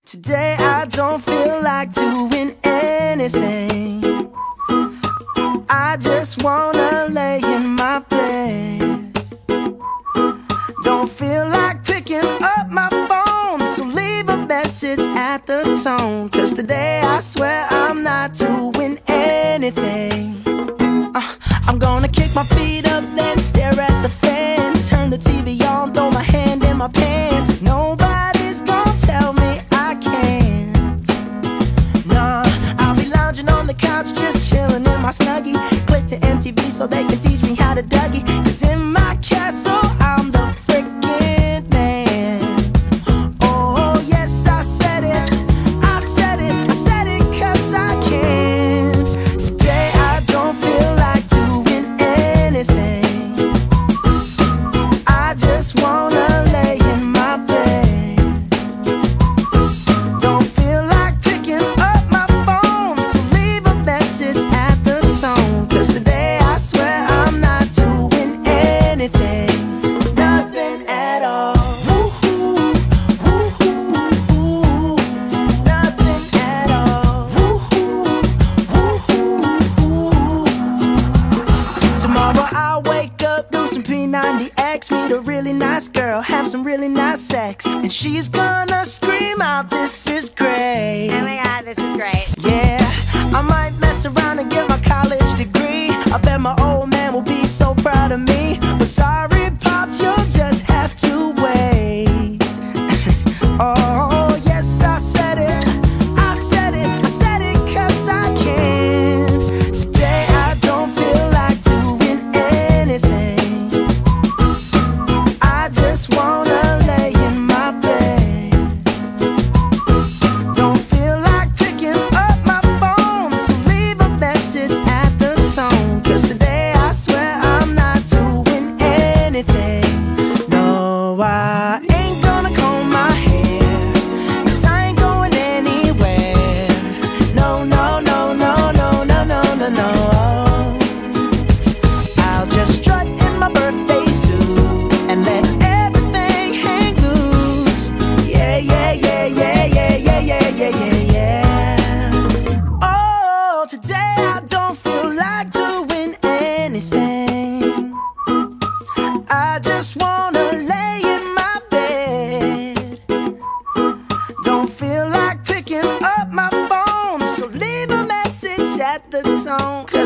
Today I don't feel like doing anything. I just wanna lay in my bed. Don't feel like picking up my phone, so leave a message at the tone. 'Cause today I swear I'm not doing anything. I'm gonna kick my feet up, then stare at the fan. Turn the TV on, throw my hand in my pants. Nobody's gonna tell me I can't. Nah, I'll be lounging on the couch, just chilling in my Snuggie. Click to MTV so they can teach me how to Dougie. 'Cause in my castle I'm the freaking man. Oh yes, I said it, I said it, I said it 'cause I can. Today I don't feel like doing anything. I just wanna lay in my bed. Don't feel like picking up my phone, so leave a message at the tone. 'Cause today I swear I'm not doing anything. Nothing at all. Woo-hoo, woo-hoo, nothing at all. Woo-hoo, woo-hoo. Tomorrow I'll wake up, do some P90X, meet a really nice girl, have some really nice sex, and she's gonna scream out, "This is great." Oh my god, this is great. Yeah, I might mess around and get my college degree. I bet my old man will be so proud of me. But sorry, Pops, you'll just have to wait. Oh, yes, I said it, I said it, I said it 'cause I can. Today I don't feel like doing anything. I just wanna lay in my bed. Don't feel like picking up my phone, so leave a message at the tone. 'Cause today I swear I'm not doing anything. No, I ain't gonna comb my hair, 'cause I ain't going anywhere. No, no, no, no, no, no, no, no, no. I'll just strut in my birthday suit and let everything hang loose. Yeah, yeah, yeah, yeah, yeah, yeah, yeah, yeah, yeah, yeah. Oh, today I don't feel like doing anything. I just wanna lay in my bed. Don't feel like picking up my phone, so leave a message at the tone.